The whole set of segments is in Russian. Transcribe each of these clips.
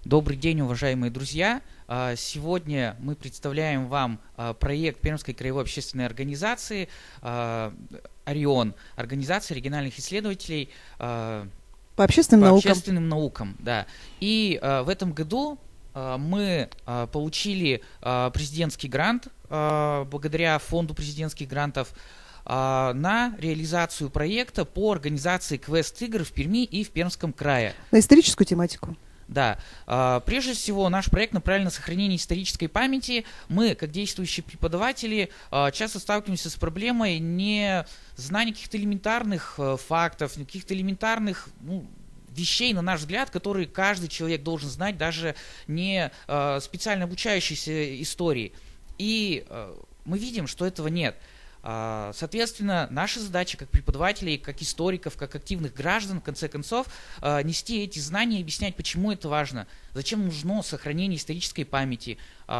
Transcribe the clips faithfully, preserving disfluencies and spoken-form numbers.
Добрый день, уважаемые друзья! Сегодня мы представляем вам проект Пермской краевой общественной организации «Орион», организация региональных исследователей по общественным по наукам. общественным наукам, да. И в этом году мы получили президентский грант благодаря фонду президентских грантов на реализацию проекта по организации квест-игр в Перми и в Пермском крае. На историческую тематику. Да. Прежде всего, наш проект направлен на сохранение исторической памяти. Мы, как действующие преподаватели, часто сталкиваемся с проблемой не знания каких-то элементарных фактов, каких-то элементарных, ну, вещей, на наш взгляд, которые каждый человек должен знать, даже не специально обучающийся истории. И мы видим, что этого нет. Соответственно, наша задача как преподавателей, как историков, как активных граждан, в конце концов, нести эти знания и объяснять, почему это важно, зачем нужно сохранение исторической памяти,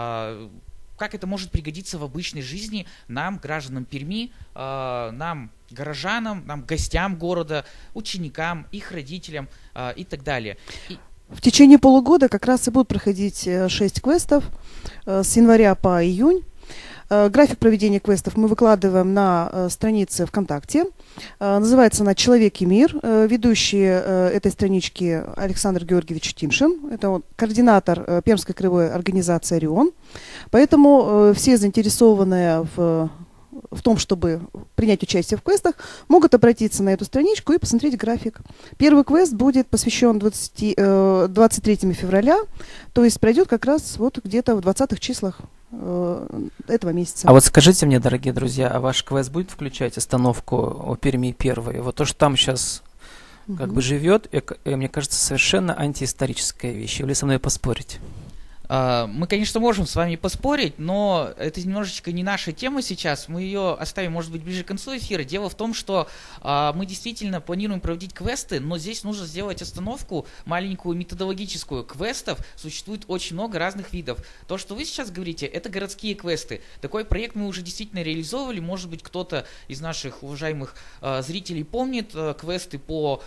как это может пригодиться в обычной жизни нам, гражданам Перми, нам, горожанам, нам, гостям города, ученикам, их родителям и так далее. И в течение полугода как раз и будут проходить шесть квестов с января по июнь. График проведения квестов мы выкладываем на странице ВКонтакте. Называется она «Человек и мир». Ведущий этой странички Александр Георгиевич Тимшин. Это он, координатор Пермской краевой организации «Орион». Поэтому все заинтересованные в, в том, чтобы принять участие в квестах, могут обратиться на эту страничку и посмотреть график. Первый квест будет посвящен двадцать третьему февраля, то есть пройдет как раз вот где-то в двадцатых числах этого месяца. А вот скажите мне, дорогие друзья, а ваш квест будет включать остановку о Перми первой? Вот то, что там сейчас угу. как бы живет, и, и, мне кажется, совершенно антиисторическая вещь. Или со мной поспорить? Мы, конечно, можем с вами поспорить, но это немножечко не наша тема сейчас. Мы ее оставим, может быть, ближе к концу эфира. Дело в том, что а, мы действительно планируем проводить квесты, но здесь нужно сделать остановку маленькую методологическую. Квестов существует очень много разных видов. То, что вы сейчас говорите, это городские квесты. Такой проект мы уже действительно реализовывали. Может быть, кто-то из наших уважаемых а, зрителей помнит а, квесты по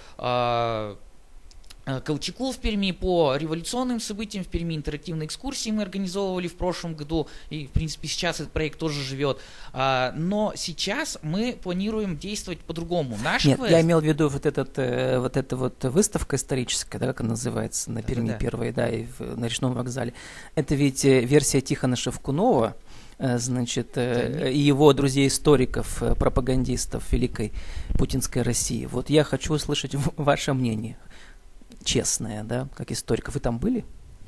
А, Колчаку в Перми, по революционным событиям в Перми, интерактивные экскурсии мы организовывали в прошлом году, и, в принципе, сейчас этот проект тоже живет. А, но сейчас мы планируем действовать по-другому. Наш Нет, квест... я имел в виду вот, этот, э, вот эта вот выставка историческая, да, как она называется, на Перми Да-да-да. первой, да, и в, на Речном вокзале. Это ведь версия Тихона Шевкунова, э, значит, э, и его друзей-историков, э, пропагандистов Великой Путинской России. Вот я хочу услышать ваше мнение. Честная, да, как историков. Вы там были?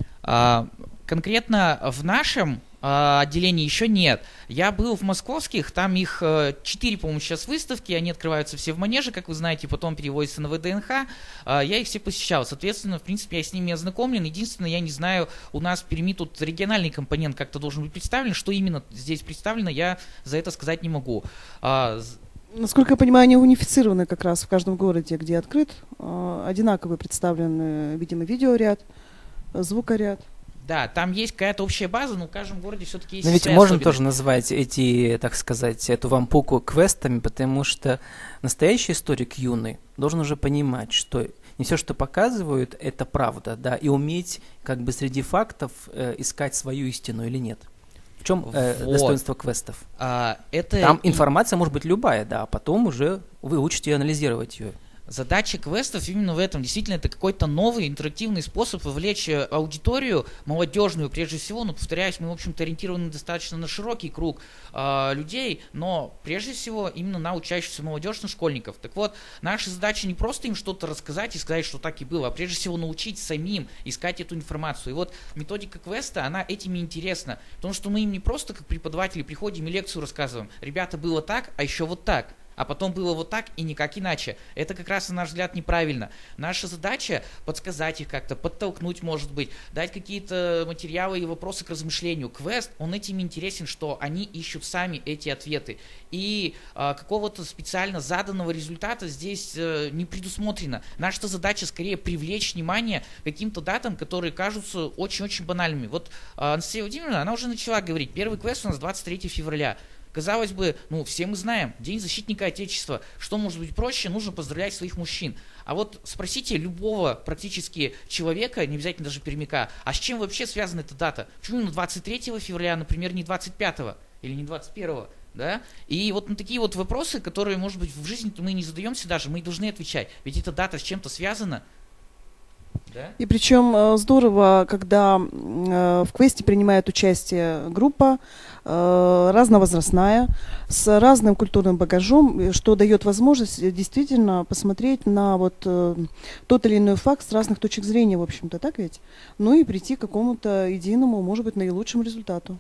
А, конкретно в нашем а, отделении еще нет. Я был в московских, там их четыре, по-моему, сейчас выставки, они открываются все в Манеже, как вы знаете, потом переводятся на вэ дэ эн ха. А, я их все посещал. Соответственно, в принципе, я с ними ознакомлен. Единственное, я не знаю, у нас в Перми тут региональный компонент как-то должен быть представлен. Что именно здесь представлено, я за это сказать не могу. А, Насколько я понимаю, они унифицированы как раз в каждом городе, где открыт. Одинаково представлены, видимо, видеоряд, звукоряд. Да, там есть какая-то общая база, но в каждом городе все-таки есть. Но ведь своя можно особенность. тоже назвать эти, так сказать, эту вампуку квестами, потому что настоящий историк юный должен уже понимать, что не все, что показывают, это правда, да, и уметь как бы среди фактов э, искать свою истину или нет. В чем э, вот. достоинство квестов? А, это Там и... информация может быть любая, да, а потом уже вы учите анализировать ее. Задача квестов именно в этом. Действительно, это какой-то новый интерактивный способ вовлечь аудиторию, молодежную прежде всего. Но, повторяюсь, мы, в общем-то, ориентированы достаточно на широкий круг э, людей, но прежде всего именно на учащихся молодежь, на школьников. Так вот, наша задача не просто им что-то рассказать и сказать, что так и было, а прежде всего научить самим искать эту информацию. И вот методика квеста, она этим и интересна. Потому что мы им не просто как преподаватели приходим и лекцию рассказываем. Ребята, было так, а еще вот так. А потом было вот так и никак иначе. Это как раз, на наш взгляд, неправильно. Наша задача подсказать их как-то, подтолкнуть, может быть, дать какие-то материалы и вопросы к размышлению. Квест, он этим интересен, что они ищут сами эти ответы. И а, какого-то специально заданного результата здесь а, не предусмотрено. Наша задача скорее привлечь внимание к каким-то датам, которые кажутся очень-очень банальными. Вот а, Анастасия Владимировна, она уже начала говорить, первый квест у нас двадцать третьего февраля. Казалось бы, ну, все мы знаем, День защитника Отечества. Что может быть проще? Нужно поздравлять своих мужчин. А вот спросите любого практически человека, не обязательно даже пермяка, а с чем вообще связана эта дата? Почему именно двадцать третьего февраля, например, не двадцать пятого или не двадцать первого? Да? И вот на такие вот вопросы, которые, может быть, в жизни мы не задаемся даже, мы должны отвечать. Ведь эта дата с чем-то связана. Да? И причем здорово, когда в квесте принимает участие группа разновозрастная, с разным культурным багажом, что дает возможность действительно посмотреть на вот тот или иной факт с разных точек зрения, в общем-то, так ведь? Ну и прийти к какому-то единому, может быть, наилучшему результату.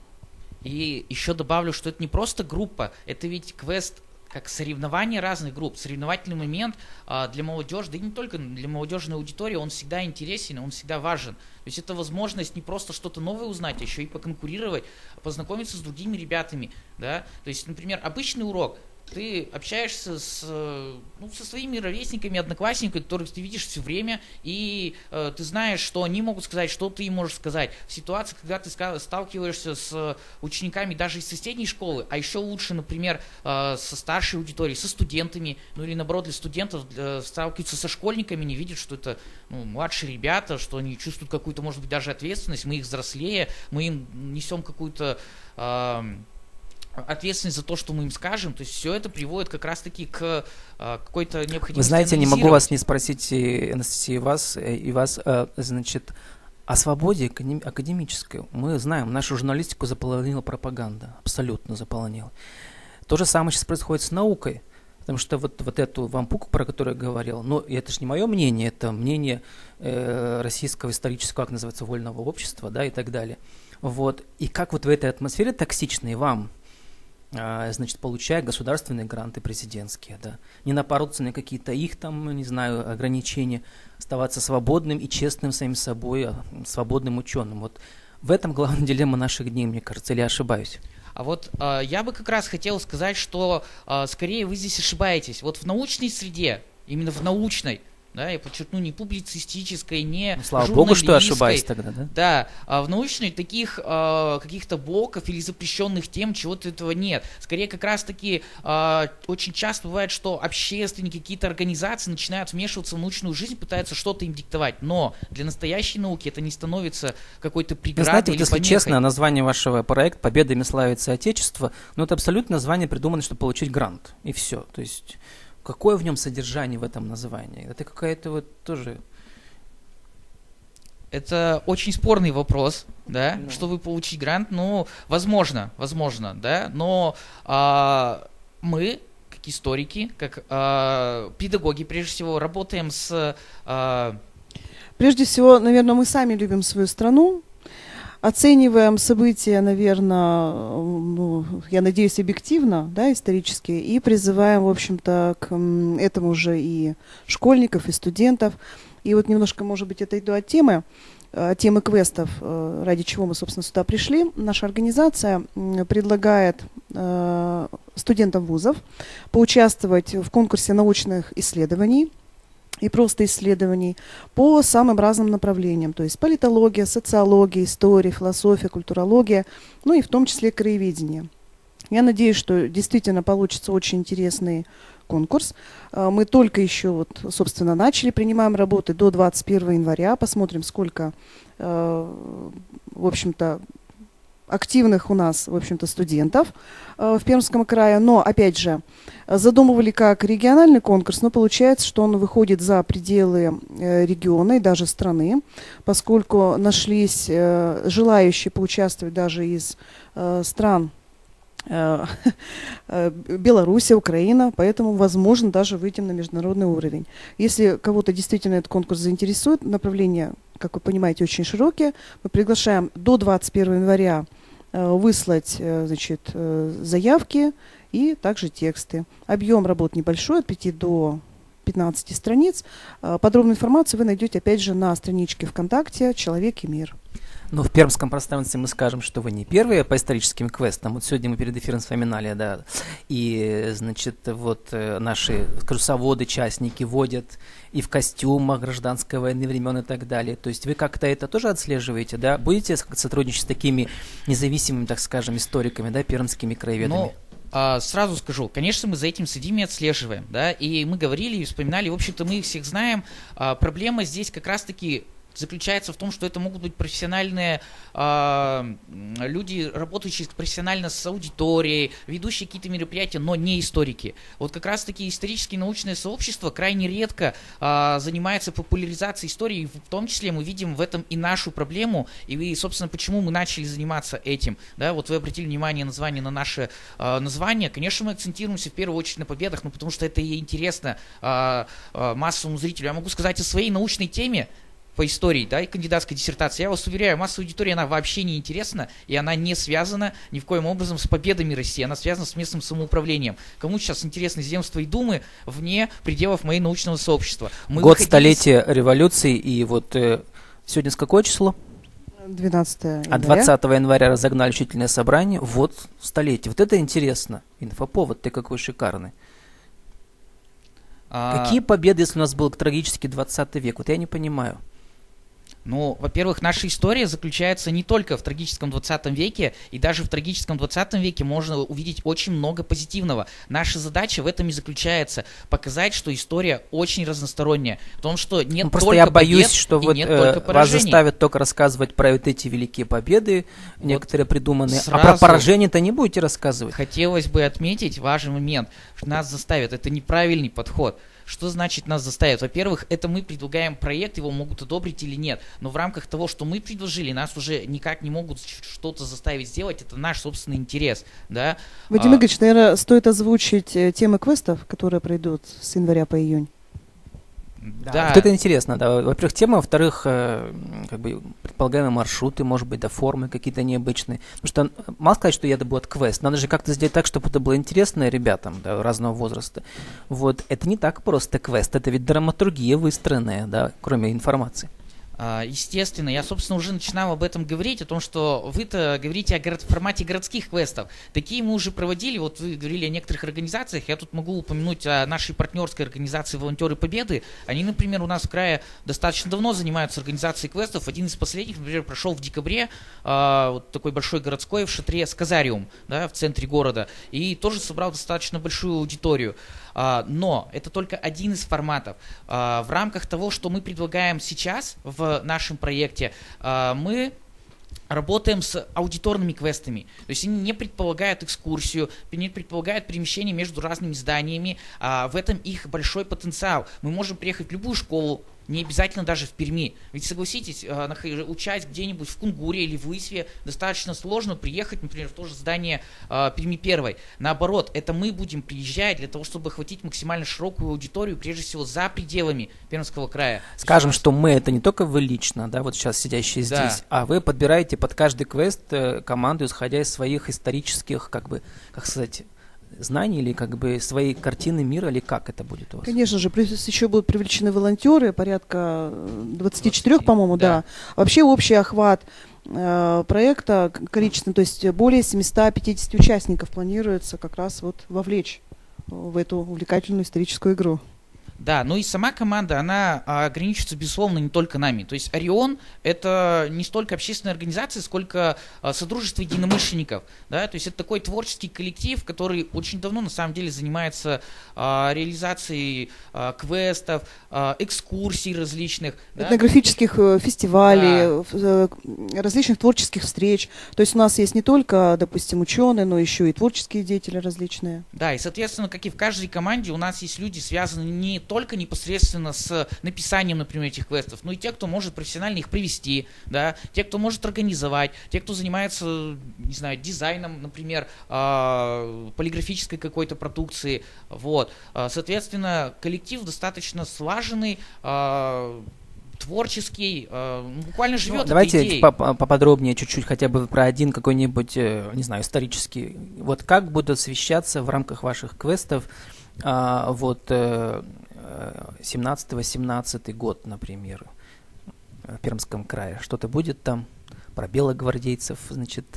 И еще добавлю, что это не просто группа, это ведь квест как соревнование разных групп, соревновательный момент а, для молодежи, да и не только для молодежной аудитории, он всегда интересен, он всегда важен. То есть это возможность не просто что-то новое узнать, а еще и поконкурировать, познакомиться с другими ребятами. Да? То есть, например, обычный урок. Ты общаешься с, ну, со своими ровесниками, одноклассниками, которых ты видишь все время, и э, ты знаешь, что они могут сказать, что ты им можешь сказать. В ситуации, когда ты сталкиваешься с учениками даже из соседней школы, а еще лучше, например, э, со старшей аудиторией, со студентами, ну или наоборот для студентов, для, сталкиваются со школьниками, не видят, что это ну, младшие ребята, что они чувствуют какую-то, может быть, даже ответственность, мы их взрослее, мы им несем какую-то... Э, ответственность за то, что мы им скажем, то есть все это приводит как раз-таки к а, какой-то необходимости. Вы знаете, не могу вас не спросить, Анастасия, и вас, и вас, значит, о свободе академической. Мы знаем, нашу журналистику заполонила пропаганда, абсолютно заполонила. То же самое сейчас происходит с наукой, потому что вот, вот эту вампуку, про которую я говорил, ну, это же не мое мнение, это мнение э, российского исторического, как называется, вольного общества, да, и так далее. Вот. И как вот в этой атмосфере токсичной вам, значит, получая государственные гранты президентские, да, не напороться на какие-то их там, не знаю, ограничения, оставаться свободным и честным самим собой, свободным ученым. Вот в этом главная дилемма наших дней, мне кажется, или я ошибаюсь? А вот э, я бы как раз хотел сказать, что э, скорее вы здесь ошибаетесь. Вот в научной среде, именно в научной, да, я подчеркну, не публицистической, не ну, слава богу, что я ошибаюсь тогда, да? Да, а в научной таких а, каких-то блоков или запрещенных тем, чего-то этого нет. Скорее, как раз-таки а, очень часто бывает, что общественники, какие-то организации начинают вмешиваться в научную жизнь, пытаются что-то им диктовать, но для настоящей науки это не становится какой-то преградой. Знаете, или вот если помехой. честно, название вашего проекта «Победами славится Отечество», ну это абсолютно название придумано, чтобы получить грант, и все, то есть... Какое в нем содержание в этом названии? Это какая-то вот тоже... Это очень спорный вопрос, да, ну. чтобы получить грант, ну, возможно, возможно, да, но а, мы, как историки, как а, педагоги, прежде всего, работаем с... А... Прежде всего, наверное, мы сами любим свою страну, оцениваем события, наверное, ну, я надеюсь, объективно, да, исторически, и призываем, в общем-то, к этому же и школьников, и студентов. И вот немножко, может быть, отойду от темы, от темы квестов, ради чего мы, собственно, сюда пришли. Наша организация предлагает студентам вузов поучаствовать в конкурсе научных исследований, и просто исследований по самым разным направлениям, то есть политология, социология, история, философия, культурология, ну и в том числе краеведение. Я надеюсь, что действительно получится очень интересный конкурс. Мы только еще, вот, собственно, начали, принимаем работы до двадцать первого января, посмотрим, сколько, в общем-то, активных у нас, в общем-то, студентов э, в Пермском крае. Но, опять же, задумывали как региональный конкурс, но получается, что он выходит за пределы э, региона и даже страны, поскольку нашлись э, желающие поучаствовать даже из э, стран э, э, Беларуси, Украина, поэтому, возможно, даже выйдем на международный уровень. Если кого-то действительно этот конкурс заинтересует, направление, как вы понимаете, очень широкие. Мы приглашаем до двадцать первого января э, выслать э, значит, э, заявки и также тексты. Объем работ небольшой, от пяти до пятнадцати страниц. Э, подробную информацию вы найдете, опять же, на страничке ВКонтакте «Человек и мир». Но в пермском пространстве мы скажем, что вы не первые по историческим квестам. Вот сегодня мы перед эфиром вспоминали, да, и, значит, вот наши курсоводы, частники водят и в костюмах гражданской войны времен и так далее. То есть вы как-то это тоже отслеживаете, да? Будете сотрудничать с такими независимыми, так скажем, историками, да, пермскими краеведами? Ну, А, сразу скажу, конечно, мы за этим следим и отслеживаем, да, и мы говорили и вспоминали, в общем-то, мы их всех знаем. А, проблема здесь как раз-таки заключается в том, что это могут быть профессиональные э, люди, работающие профессионально с аудиторией, ведущие какие-то мероприятия, но не историки. Вот как раз-таки исторические научные сообщества крайне редко э, занимаются популяризацией истории, и в том числе мы видим в этом и нашу проблему, и, собственно, почему мы начали заниматься этим. Да, вот вы обратили внимание название на наше э, название. Конечно, мы акцентируемся в первую очередь на победах, ну, потому что это и интересно э, э, массовому зрителю. Я могу сказать о своей научной теме, по истории, да, и кандидатской диссертации. Я вас уверяю, массовая аудитория, она вообще не интересна, и она не связана ни в коем образом с победами России, она связана с местным самоуправлением. Кому сейчас интересны земства и думы вне пределов моей научного сообщества? Мы Год столетия с... революции, и вот э, сегодня с какое число? двенадцатое января. А двадцатого января разогнали учительное собрание, вот столетие. Вот это интересно. Инфоповод, ты какой шикарный. А... Какие победы, если у нас был трагический двадцатый век? Вот я не понимаю. Ну, во-первых, наша история заключается не только в трагическом двадцатом веке, и даже в трагическом двадцатом веке можно увидеть очень много позитивного. Наша задача в этом и заключается – показать, что история очень разносторонняя. В том, что нет ну, просто только я боюсь, побед что и вот, нет э, только поражений. Вас заставят только рассказывать про вот эти великие победы, вот некоторые придуманные, а про сразу поражения-то не будете рассказывать. Хотелось бы отметить важный момент, что нас заставят. Это неправильный подход. Что значит нас заставят? Во-первых, это мы предлагаем проект, его могут одобрить или нет. Но в рамках того, что мы предложили, нас уже никак не могут что-то заставить сделать. Это наш собственный интерес. Да? Вадим а... Игоревич, наверное, стоит озвучить темы квестов, которые пройдут с января по июнь. Да. Да. Вот это интересно, да. Во-первых, тема, во-вторых, э, как бы предполагаемые маршруты, может быть, да, формы какие-то необычные. Потому что мало сказать, что это будет квест. Надо же как-то сделать так, чтобы это было интересно ребятам, да, разного возраста. Вот это не так просто квест, это ведь драматургия выстроенная, да, кроме информации. Естественно, я, собственно, уже начинал об этом говорить, о том, что вы-то говорите о город, формате городских квестов. Такие мы уже проводили, вот вы говорили о некоторых организациях, я тут могу упомянуть о нашей партнерской организации «Волонтеры Победы». Они, например, у нас в крае достаточно давно занимаются организацией квестов. Один из последних, например, прошел в декабре, э, вот такой большой городской в шатре «Сказариум», да, в центре города, и тоже собрал достаточно большую аудиторию. Но это только один из форматов. В рамках того, что мы предлагаем сейчас в нашем проекте, мы работаем с аудиторными квестами. То есть они не предполагают экскурсию, не предполагают перемещение между разными зданиями. В этом их большой потенциал. Мы можем приехать в любую школу, не обязательно даже в Перми. Ведь согласитесь, учась где-нибудь в Кунгуре или в Лысьве, достаточно сложно приехать, например, в то же здание э, Перми первой. Наоборот, это мы будем приезжать для того, чтобы охватить максимально широкую аудиторию, прежде всего за пределами Пермского края. Скажем, что мы это не только вы лично, да, вот сейчас сидящие да. здесь, а вы подбираете под каждый квест э, команду, исходя из своих исторических, как бы, как сказать, знаний или как бы своей картины мира, или как это будет у вас? Конечно же, плюс еще будут привлечены волонтеры, порядка двадцать четыре, по-моему, да. да. Вообще общий охват э, проекта количественно, то есть более семьсот пятьдесят участников планируется как раз вот вовлечь в эту увлекательную историческую игру. Да, ну и сама команда, она а, ограничивается, безусловно, не только нами. То есть Орион — это не столько общественная организация, сколько а, содружество единомышленников. Да? То есть это такой творческий коллектив, который очень давно, на самом деле, занимается а, реализацией а, квестов, а, экскурсий различных. Этнографических да? фестивалей, да. различных творческих встреч. То есть у нас есть не только, допустим, ученые, но еще и творческие деятели различные. Да, и, соответственно, как и в каждой команде, у нас есть люди, связанные не только непосредственно с написанием, например, этих квестов, но и те, кто может профессионально их привести, да, те, кто может организовать, те, кто занимается, не знаю, дизайном, например, э, полиграфической какой-то продукции, вот. Соответственно, коллектив достаточно слаженный, э, творческий, э, буквально живет ну, давайте этой идеей. Поподробнее чуть-чуть хотя бы про один какой-нибудь, не знаю, исторический. Вот как будут освещаться в рамках ваших квестов а, вот семнадцатый-восемнадцатый год, например, в Пермском крае? Что-то будет там про белогвардейцев, значит,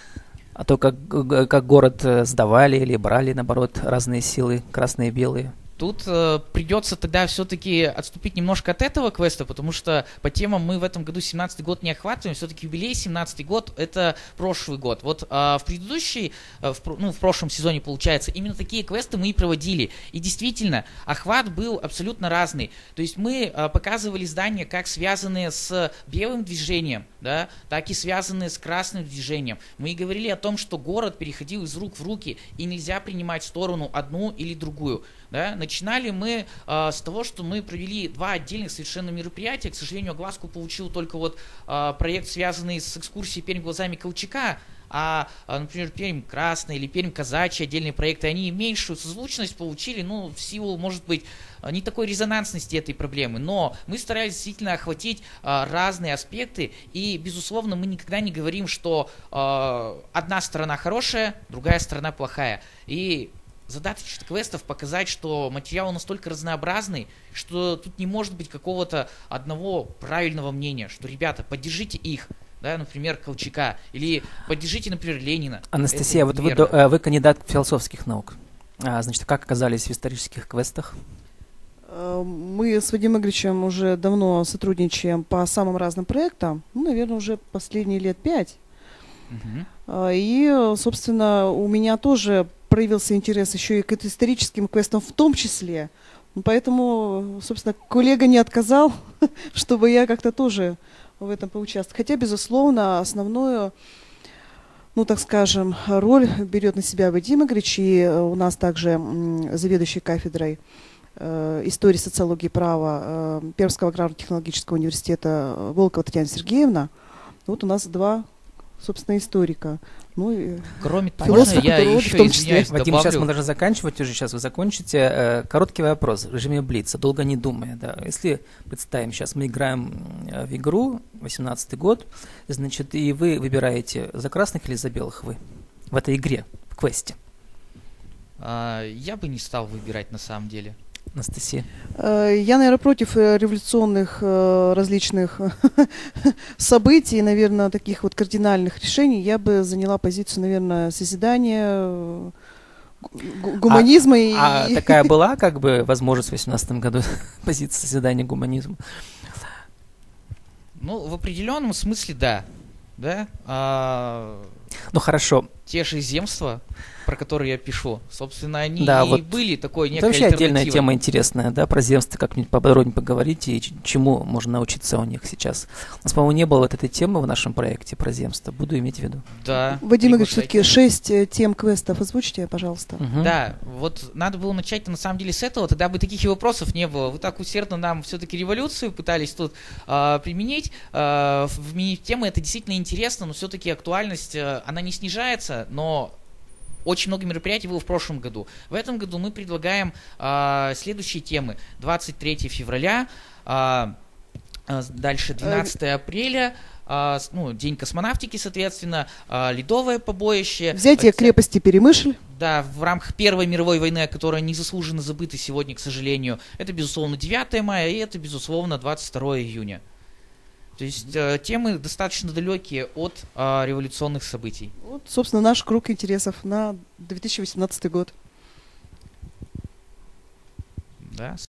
а то как, как город сдавали или брали, наоборот, разные силы, красные и белые? Тут э, придется тогда все-таки отступить немножко от этого квеста, потому что по темам мы в этом году семнадцатый год не охватываем, все-таки юбилей семнадцатый год — это прошлый год. Вот э, в предыдущей, э, в, ну, в прошлом сезоне, получается, именно такие квесты мы и проводили. И действительно, охват был абсолютно разный. То есть мы э, показывали здания как связанные с белым движением, да, так и связанные с красным движением. Мы и говорили о том, что город переходил из рук в руки, и нельзя принимать сторону одну или другую. Да? Начинали мы э, с того, что мы провели два отдельных совершенно мероприятия. К сожалению, огласку получил только вот э, проект, связанный с экскурсией «Пермь глазами Колчака», а, например, Пермь красная или Пермь казачья, отдельные проекты, они меньшую созвучность получили, ну, в силу, может быть, не такой резонансности этой проблемы. Но мы старались действительно охватить а, разные аспекты, и, безусловно, мы никогда не говорим, что а, одна сторона хорошая, другая сторона плохая. И задача квестов показать, что материал настолько разнообразный, что тут не может быть какого-то одного правильного мнения, что, ребята, поддержите их. Да, например, Колчака, или поддержите, например, Ленина. Анастасия, вот вы, вы кандидат философских наук. А, значит, как оказались в исторических квестах? Мы с Вадимом Игоревичем уже давно сотрудничаем по самым разным проектам, ну, наверное, уже последние лет пять. Угу. И, собственно, у меня тоже проявился интерес еще и к историческим квестам в том числе. Поэтому, собственно, коллега не отказал, чтобы я как-то тоже в этом поучаствовать. Хотя, безусловно, основную, ну, так скажем, роль берет на себя Вадим Игоревич, и у нас также заведующий кафедрой э, истории, социологии и права э, Пермского аграрно-технологического университета Волкова Татьяна Сергеевна. Вот у нас два, собственно, историка. Ну, и кроме того, я еще, в том числе. Вадим, добавлю. Сейчас мы должны заканчивать, уже сейчас вы закончите. Короткий вопрос в режиме блица, долго не думая. Да. Если представим, сейчас мы играем в игру, восемнадцатый год, значит, и вы выбираете за красных или за белых вы в этой игре, в квесте? А, я бы не стал выбирать на самом деле. Анастасия? Я, наверное, против революционных различных событий, наверное, таких вот кардинальных решений. Я бы заняла позицию, наверное, созидания, гуманизма. А, и... а такая была, как бы, возможность в восемнадцатом году позиция созидания гуманизма? Ну, в определенном смысле, да. Да? А... Ну, хорошо. Те же земства, про которые я пишу, собственно, они да, и вот были такой некой это вообще альтернативой. отдельная тема интересная, да, про земство, как-нибудь поподробнее поговорите, и чему можно научиться у них сейчас. У нас, по-моему, не было вот этой темы в нашем проекте про земство, буду иметь в виду. Да. Вадим Игоревич, все-таки шесть тем квестов озвучьте, пожалуйста. Угу. Да, вот надо было начать на самом деле с этого, тогда бы таких и вопросов не было. Вы так усердно нам все-таки революцию пытались тут э, применить, э, вменить в тему, это действительно интересно, но все-таки актуальность, э, она не снижается, но очень много мероприятий было в прошлом году. В этом году мы предлагаем э, следующие темы. двадцать третьего февраля, э, э, дальше двенадцатого апреля, э, ну, День космонавтики, соответственно, э, ледовое побоище. Взятие э, крепости Перемышль. Да, в рамках Первой мировой войны, которая незаслуженно забыта сегодня, к сожалению. Это, безусловно, девятого мая, и это, безусловно, двадцать второго июня. То есть э, темы достаточно далекие от э, революционных событий. Вот, собственно, наш круг интересов на две тысячи восемнадцатый год. Да.